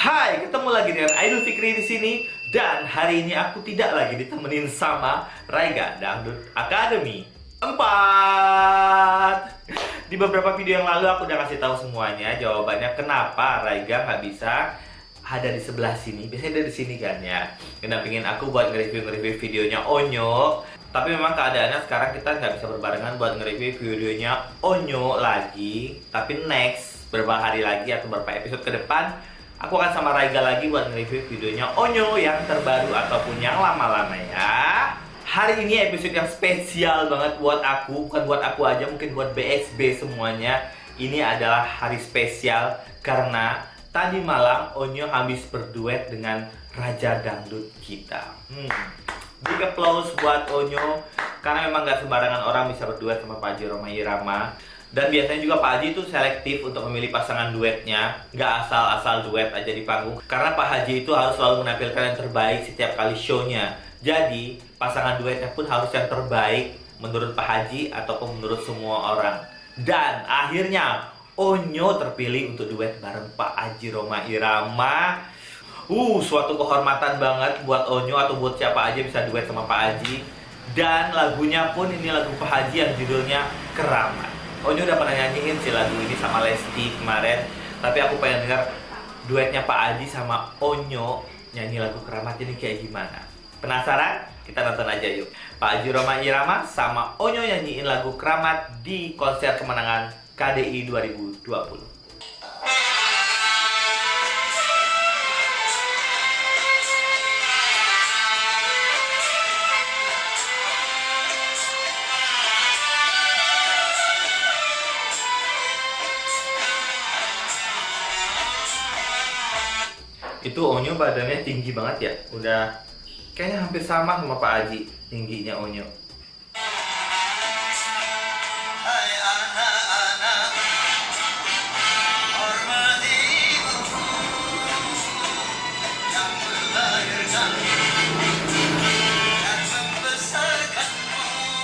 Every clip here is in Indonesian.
Hai, ketemu lagi dengan Aidul Fikri di sini dan hari ini aku tidak lagi ditemenin sama Raiga Dangdut Academy 4. Di beberapa video yang lalu aku udah kasih tahu semuanya jawabannya kenapa Raiga nggak bisa ada di sebelah sini. Biasanya ada di sini kan ya. Pengen aku buat nge-review videonya Onyo. Tapi memang keadaannya sekarang kita nggak bisa berbarengan buat nge-review videonya Onyo lagi. Tapi next, beberapa hari lagi atau beberapa episode ke depan, aku akan sama Raiga lagi buat nge-review videonya Onyo yang terbaru ataupun yang lama-lama ya. Hari ini episode yang spesial banget buat aku. Bukan buat aku aja, mungkin buat BSB semuanya. Ini adalah hari spesial karena tadi malam Onyo habis berduet dengan Raja Dangdut kita. Big applause buat Onyo. Karena memang gak sembarangan orang bisa berduet sama Pak Haji Rhoma Irama. Dan biasanya juga Pak Haji itu selektif untuk memilih pasangan duetnya. Gak asal-asal duet aja di panggung. Karena Pak Haji itu harus selalu menampilkan yang terbaik setiap kali show-nya. Jadi pasangan duetnya pun harus yang terbaik menurut Pak Haji ataupun menurut semua orang. Dan akhirnya Onyo terpilih untuk duet bareng Pak Haji Rhoma Irama. Suatu kehormatan banget buat Onyo atau buat siapa aja bisa duet sama Pak Haji. Dan lagunya pun ini lagu Pak Haji yang judulnya Keramat. Onyo udah pernah nyanyiin si lagu ini sama Lesti kemarin. Tapi aku pengen denger duetnya Pak Haji sama Onyo nyanyi lagu Keramat ini kayak gimana. Penasaran? Kita nonton aja yuk. Pak Haji Rhoma Irama sama Onyo nyanyiin lagu Keramat di konser kemenangan KDI 2020. Itu Onyo badannya tinggi banget ya. Udah kayaknya hampir sama Pak Haji tingginya Onyo. Hai anak-anak, hormati ibuku yang melahirkan dan membesarkanmu.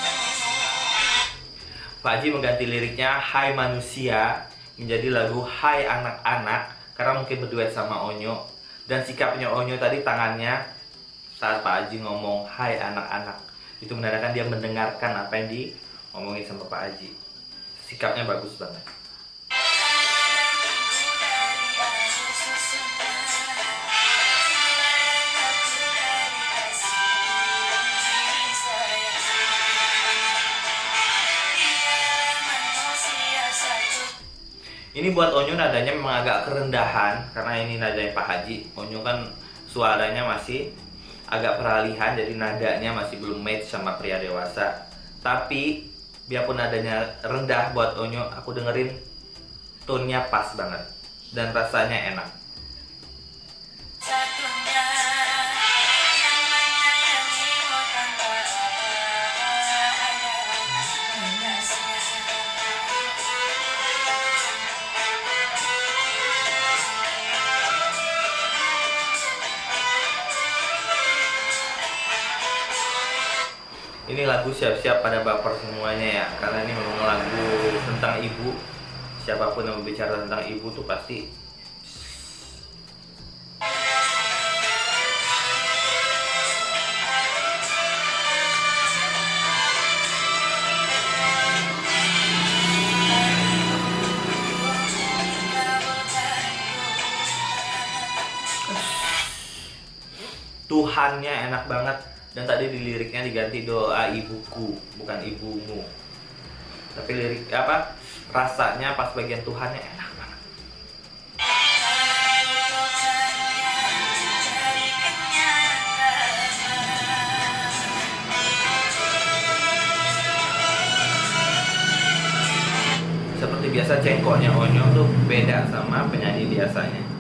Pak Haji mengganti liriknya Hai Manusia menjadi lagu Hai Anak-anak karena mungkin berduet sama Onyo. Dan sikapnya Onyo tadi tangannya saat Pak Haji ngomong Hai anak-anak, itu menandakan dia mendengarkan apa yang diomongin sama Pak Haji. Sikapnya bagus banget. Ini buat Onyo nadanya memang agak kerendahan karena ini nadanya Pak Haji. Onyo kan suaranya masih agak peralihan, jadi nadanya masih belum match sama pria dewasa. Tapi biarpun nadanya rendah buat Onyo, aku dengerin tone-nya pas banget dan rasanya enak. Ini lagu siap-siap pada baper semuanya ya, karena ini memang lagu tentang ibu. Siapapun yang berbicara tentang ibu tuh pasti Tuhannya enak banget. Dan tadi di liriknya diganti doa ibuku, bukan ibumu. Tapi lirik apa? Rasanya pas bagian Tuhannya enak banget. Seperti biasa cengkoknya Onyo tuh beda sama penyanyi biasanya.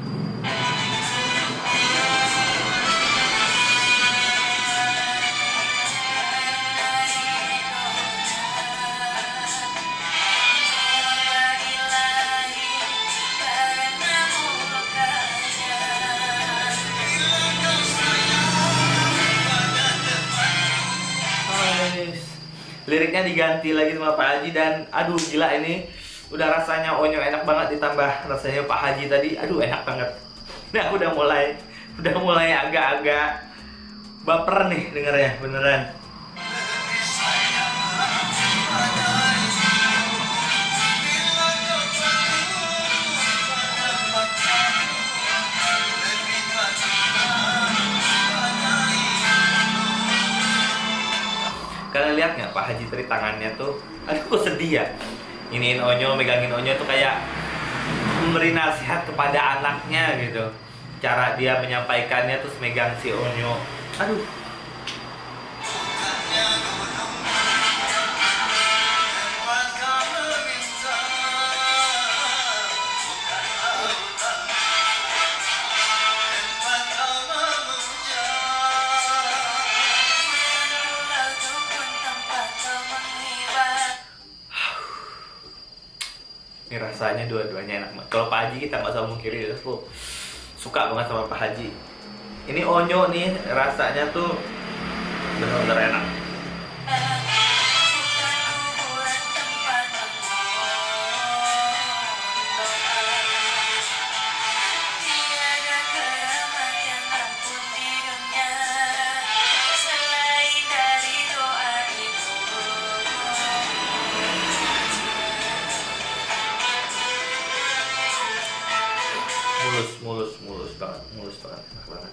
Liriknya diganti lagi sama Pak Haji dan aduh gila ini udah rasanya Onyo enak banget ditambah rasanya Pak Haji tadi, aduh enak banget. Nah, aku udah mulai agak-agak baper nih dengernya beneran. Kalian lihat nggak Pak Haji tadi tangannya tuh, aduh kok sedih ya. Iniin Onyo, megangin Onyo tuh kayak memberi nasihat kepada anaknya gitu. Cara dia menyampaikannya terus megang si Onyo. Aduh. Ini rasanya dua-duanya enak banget. Kalau Pak Haji kita nggak usah mungkiri, aku suka banget sama Pak Haji. Ini Onyo nih rasanya tuh benar-benar enak. Mulus banget, enak banget.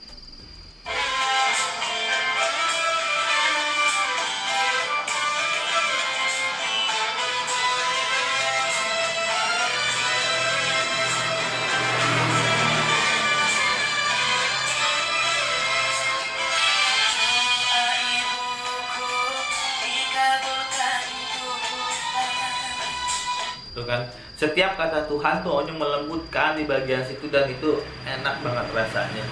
Tuh kan, setiap kata Tuhan tuh Onyo melembutkan di bagian situ dan itu enak banget rasanya.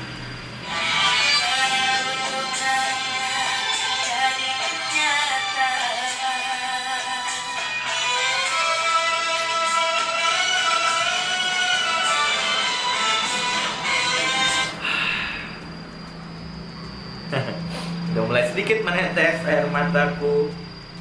Udah mulai sedikit menetes air mataku.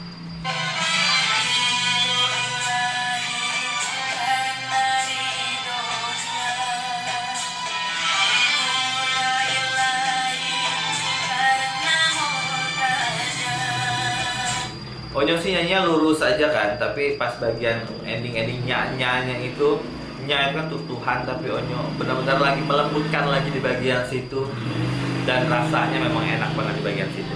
Onyo sih nyanyinya lurus aja kan, tapi pas bagian ending nya itu kan Tuhan, tapi Onyo benar-benar lagi melembutkan lagi di bagian situ dan rasanya memang enak banget di bagian situ.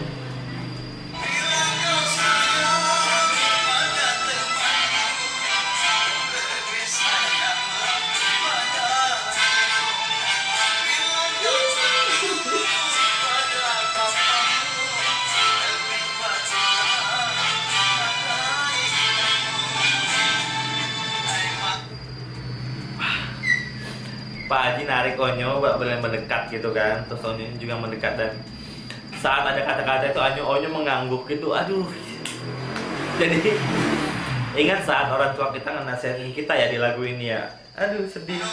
Pak Haji narik Onyo benar mendekat gitu kan, terus Onyo juga mendekat dan saat ada kata-kata itu Onyo mengangguk gitu, aduh. Jadi ingat saat orang tua kita nasihatin kita ya di lagu ini ya, aduh sedih.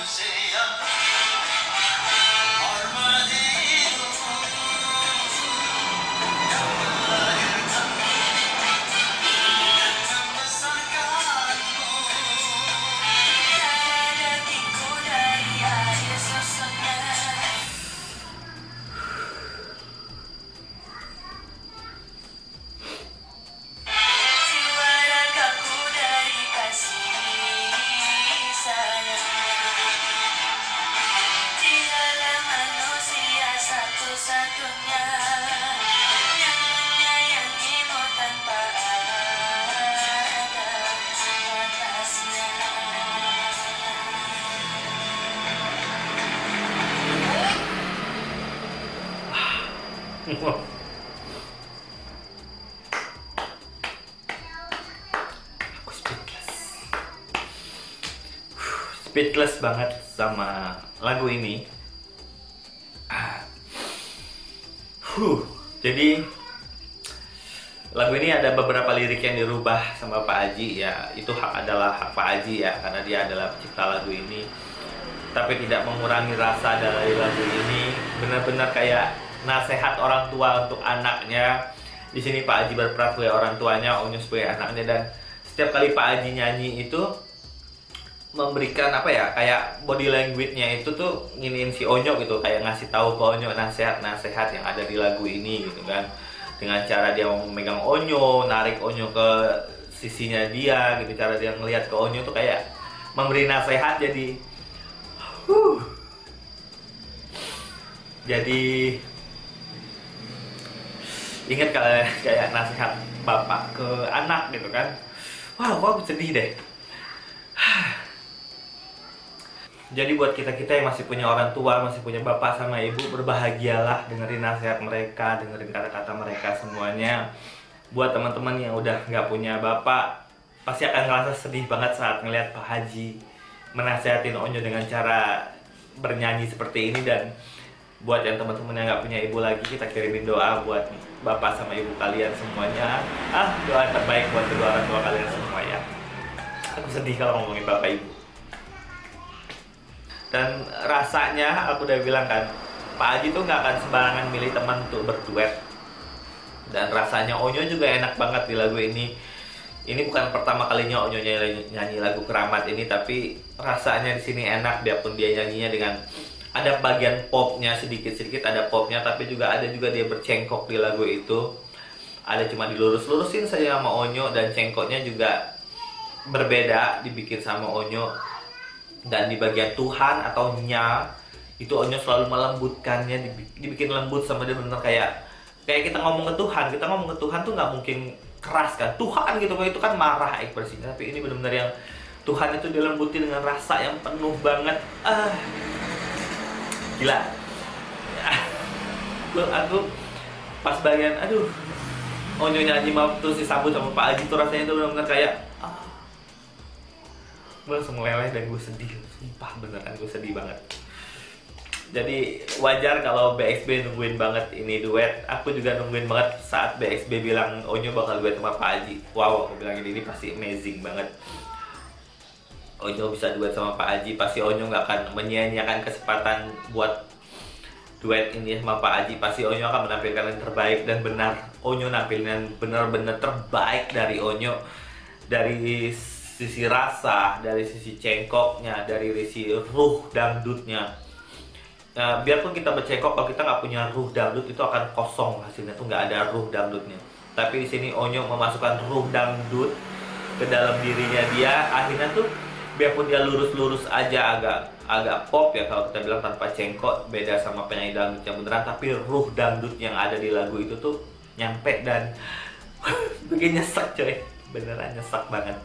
Aku speechless banget sama lagu ini. Jadi lagu ini ada beberapa lirik yang dirubah sama Pak Haji ya, itu adalah hak Pak Haji ya, karena dia adalah pencipta lagu ini. Tapi tidak mengurangi rasa dari lagu ini, benar-benar kayak nasihat orang tua untuk anaknya. Di sini Pak Haji berperan sebagai orang tuanya, Onyo sebagai anaknya, dan setiap kali Pak Haji nyanyi itu memberikan apa ya, kayak body language-nya itu tuh nginin si Onyo gitu, kayak ngasih tahu ke Onyo nasihat-nasihat yang ada di lagu ini gitu kan. Dengan cara dia memegang Onyo, narik Onyo ke sisinya dia gitu, cara dia ngelihat ke Onyo tuh kayak memberi nasihat. Jadi ingat kayak nasihat bapak ke anak gitu kan. Wah, kok aku sedih deh. Jadi buat kita-kita yang masih punya orang tua, masih punya bapak sama ibu, berbahagialah dengerin nasihat mereka, dengerin kata-kata mereka semuanya. Buat teman-teman yang udah nggak punya bapak, pasti akan ngerasa sedih banget saat ngeliat Pak Haji menasihatin Onyo dengan cara bernyanyi seperti ini. Dan buat yang teman-teman yang nggak punya ibu lagi, kita kirimin doa buat bapak sama ibu kalian semuanya. Doa terbaik buat kedua orang tua kalian semua ya. Aku sedih kalau ngomongin bapak ibu. Dan rasanya aku udah bilang kan, Pak Haji tuh nggak akan sembarangan milih teman untuk berduet. Dan rasanya Onyo juga enak banget di lagu ini. Ini bukan pertama kalinya Onyo nyanyi lagu Keramat ini, tapi rasanya di sini enak, biarpun dia nyanyinya dengan ada bagian popnya sedikit-sedikit, ada popnya, tapi juga ada juga dia bercengkok di lagu itu. Ada cuma dilurus-lurusin saja sama Onyo, dan cengkoknya juga berbeda dibikin sama Onyo. Dan di bagian Tuhan atau nya itu Onyo selalu melembutkannya, dibikin lembut sama dia, bener kayak kita ngomong ke Tuhan tuh nggak mungkin keras kan, Tuhan gitu, itu kan marah ekspresinya. Tapi ini benar-benar yang Tuhan itu dilembuti dengan rasa yang penuh banget. Gila. Aku pas bagian Onyo nyanyi terus disambut sama Pak Haji tuh rasanya tuh benar-benar kayak gue langsung meleleh dan gue sedih, sumpah beneran gue sedih banget. Jadi wajar kalau BXB nungguin banget ini duet. Aku juga nungguin banget saat BXB bilang Onyo bakal duet sama Pak Haji. Wow, aku bilang ini pasti amazing banget. Onyo bisa duet sama Pak Haji, pasti Onyo nggak akan menyia-nyiakan kesempatan buat duet ini sama Pak Haji. Pasti Onyo akan menampilkan yang terbaik, dan benar Onyo nampilin benar-benar terbaik dari Onyo, dari sisi rasa, dari sisi cengkoknya, dari sisi ruh dangdutnya. Biarpun kita bercengkok, kalau kita nggak punya ruh dangdut itu akan kosong hasilnya, tuh nggak ada ruh dangdutnya. Tapi di sini Onyo memasukkan ruh dangdut ke dalam dirinya dia. Akhirnya tuh biarpun dia lurus-lurus aja, agak pop ya kalau kita bilang, tanpa cengkok, beda sama penyanyi dangdut yang beneran. Tapi ruh dangdut yang ada di lagu itu tuh nyampe dan bikin nyesek coy, beneran nyesek banget.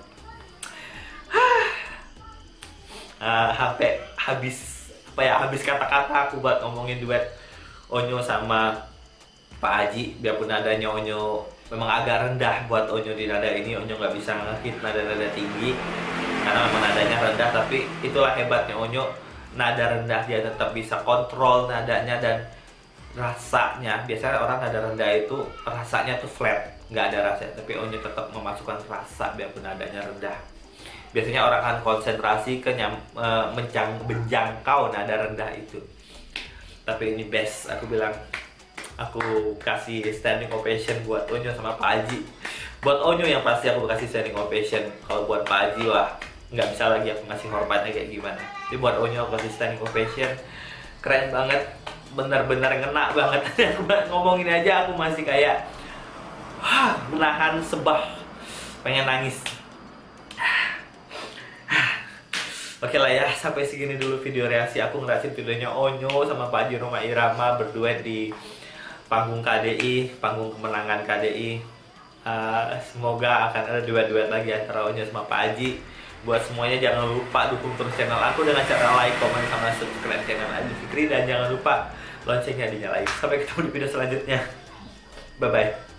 Sampai habis kata-kata aku buat ngomongin duet Onyo sama Pak Haji. Biarpun nadanya Onyo memang agak rendah buat Onyo di nada ini, Onyo nggak bisa ngehit nada-nada tinggi karena memang nadanya rendah. Tapi itulah hebatnya Onyo, nada rendah dia tetap bisa kontrol nadanya dan rasanya. Biasanya orang nada rendah itu rasanya tuh flat, nggak ada rasa, tapi Onyo tetap memasukkan rasa biarpun nadanya rendah. Biasanya orang akan konsentrasi ke menjangkau nada rendah itu. Tapi ini best, aku bilang. Aku kasih standing ovation buat Onyo sama Pak Haji. Buat Onyo yang pasti aku kasih standing ovation. Kalau buat Pak Haji, wah, nggak bisa lagi aku ngasih hormatnya kayak gimana. Tapi buat Onyo aku kasih standing ovation. Keren banget, benar-benar ngena banget. Aku ngomongin aja aku masih kayak menahan sebah, pengen nangis. Oke lah ya, sampai segini dulu video reaksi aku ngerasin videonya Onyo sama Pak Haji Rhoma Irama berduet di panggung KDI, panggung kemenangan KDI. Semoga akan ada duet-duet lagi antara Onyo sama Pak Haji. Buat semuanya jangan lupa dukung terus channel aku dengan cara like, komen, sama subscribe channel Adi Fikri. Dan jangan lupa loncengnya dinyalain. Sampai ketemu di video selanjutnya. Bye-bye.